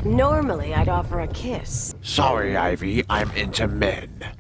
Normally, I'd offer a kiss. Sorry, Ivy, I'm into men.